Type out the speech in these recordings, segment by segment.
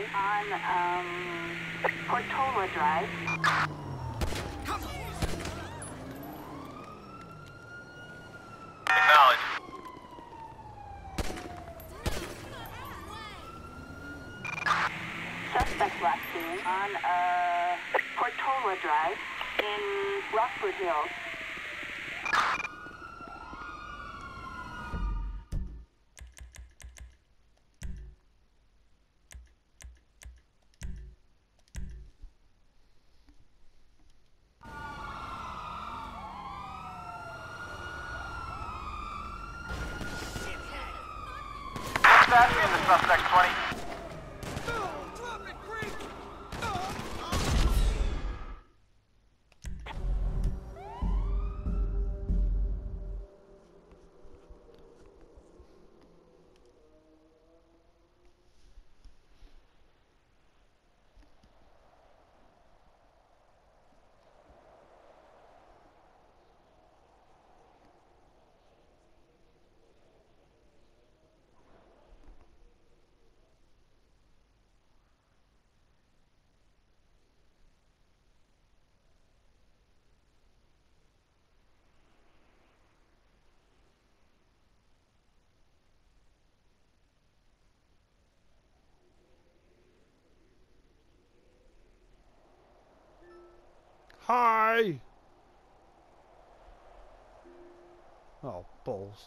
on Portola Drive. Acknowledge. Suspect last seen on Portola Drive in Rockford Hills. Dispatch in the suspect 20. Hi! Oh, balls.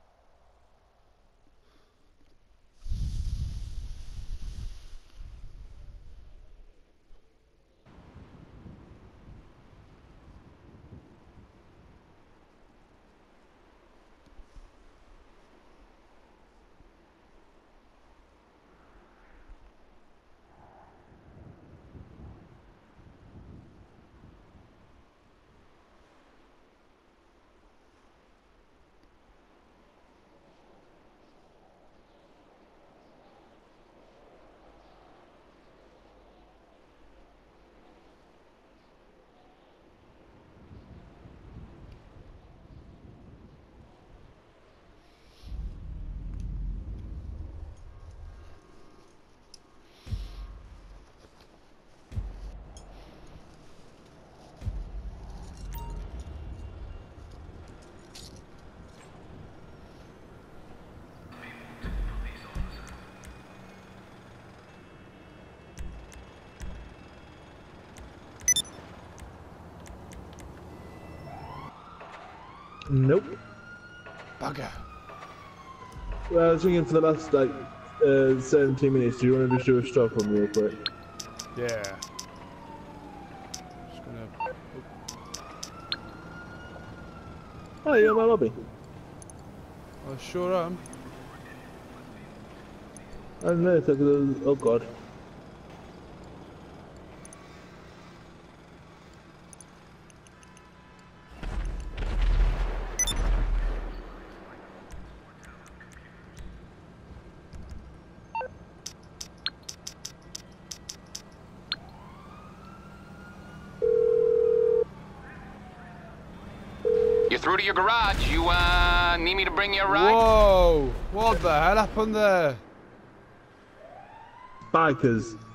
Nope. Bugger. Well, I was thinking for the last, like, 17 minutes, do you want to just do a stop on real quick? Yeah. Just gonna... Oh, you're in my lobby. I sure am. I don't know, it's like a, oh god. You're through to your garage. You, need me to bring you a ride? Whoa! What the hell happened there? Bikers.